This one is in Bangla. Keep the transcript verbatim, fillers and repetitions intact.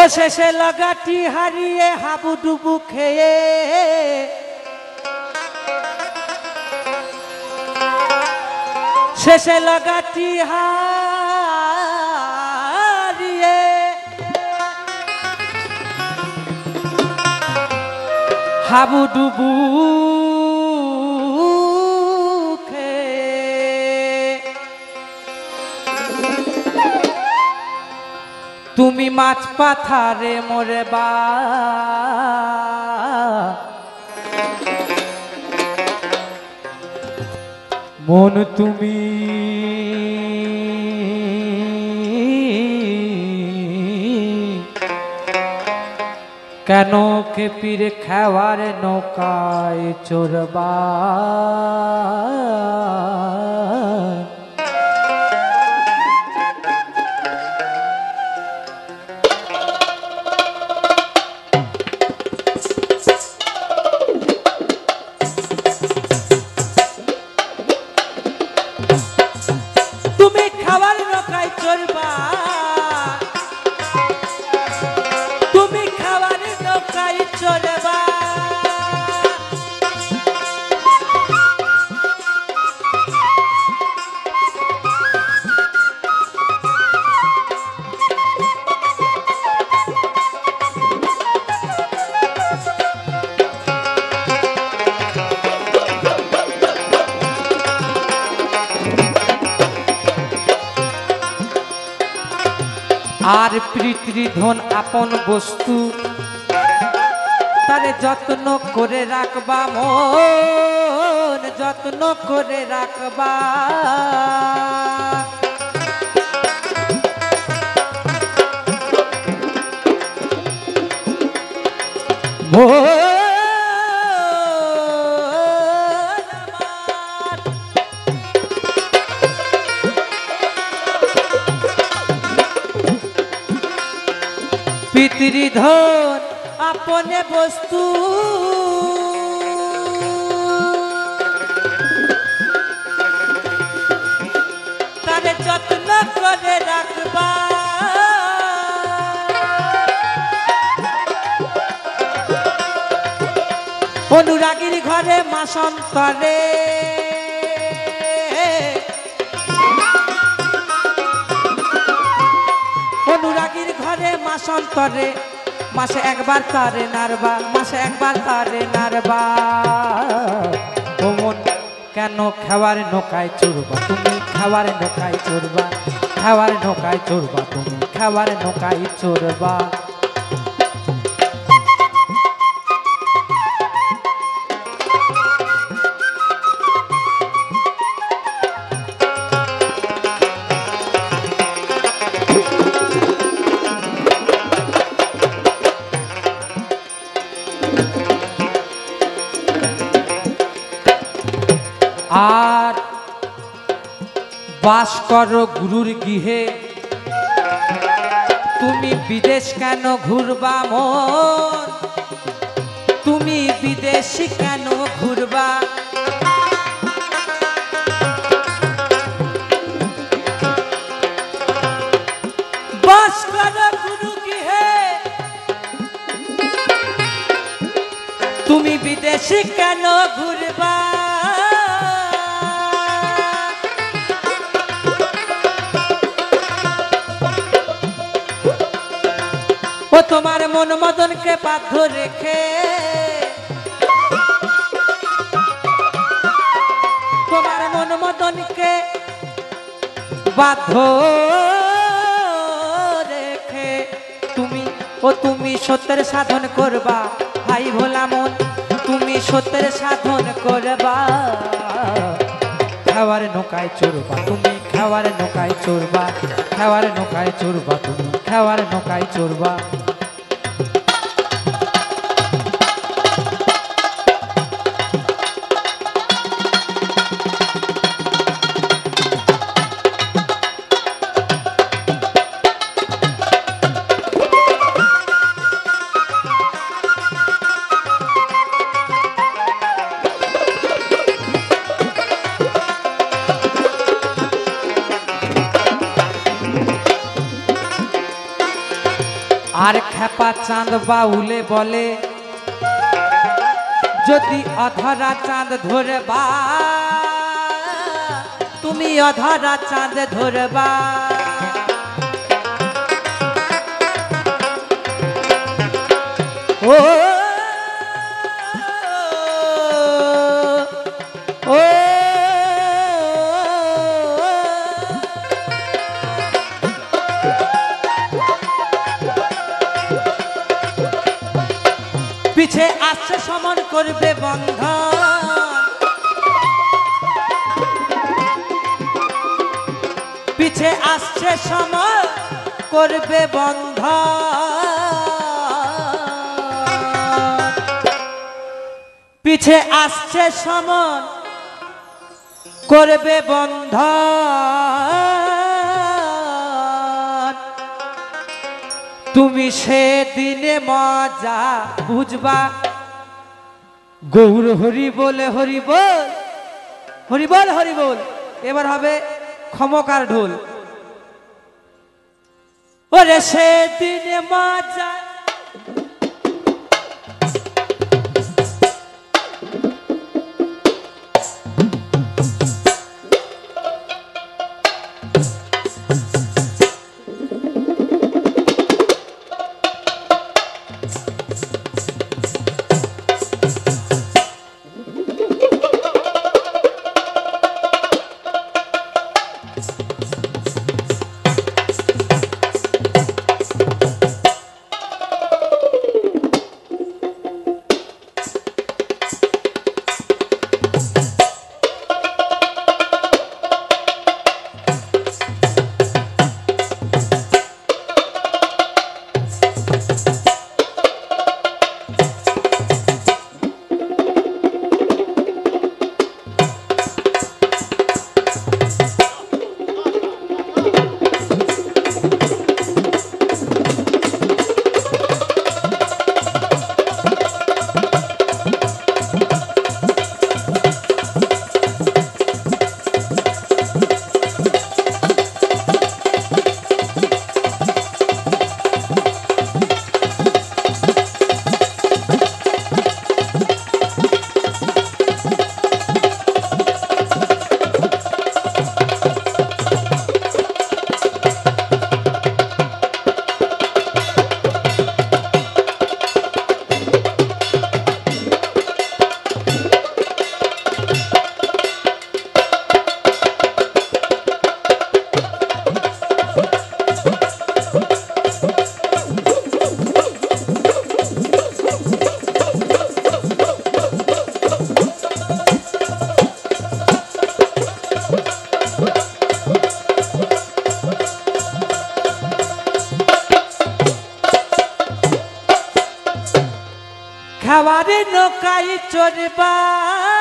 শেষে লাগাটি হারিয়ে হাবুডুবু খেয়ে শেষে লাগাটি হারিয়ে হাবুডুবু তুমি মাছ পাথারে মোরে বা মন তুমি কেন কে পীর খাওয়ার নৌকায় চোরবা আর প্রীতি ধন আপন বস্তু তারে যত্ন করে রাখবা মন যত্ন করে রাখবা পিতৃধন আপনে বস্তু তারে যত্ন করে রাখবা অনুরাগীর ঘরে মাসন্তরে অনুরাগীর ঘরে মাসন্তরে মাসে একবার তারে নারবা মাসে একবার তারে নারবা ও মন কেন খাওয়ার নৌকায় চড়বা তুমি খাওয়ার নৌকায় চড়বা খাওয়ার নৌকায় চড়বা তুমি খাওয়ার নৌকায় চড়বা আর বাস করো গুরুর গৃহে তুমি বিদেশ কেন ঘুরবা মন তুমি বিদেশ কেন ঘুরবা বাস করো গুরু গৃহে তুমি বিদেশ কেন ঘুরবা ও তোমার মন মদনকে বাধ্য রেখে তোমার মন মদনকে বাধ্য রেখে তুমি ও তুমি সত্যের সাধন করবা ভাই ভোলা মন তুমি সত্যের সাধন করবা খাওয়ার নৌকায় চড়বা তুমি খাওয়ার নৌকায় চড়বা খাওয়ার নৌকায় চড়বা তুমি খাওয়ার নৌকায় চড়বা আর খেপা চাঁদ বাউলে বলে যদি অধরা চাঁদ ধরবা তুমি অধরা চাঁদ ধরবা ও ও পিছে আসছে সমন করবে বন্ধন পিছে আসছে সমন করবে বন্ধন পিছে আসছে সমন করবে বন্ধন তুমি সেদিনে মজা বুঝবা গৌর হরি বলে হরি বল হরি বল হরি বল এবার হবে ক্ষমকার ঢোল ওরে সেদিনে মজা খাওয়ারে নৌকায় চড়বা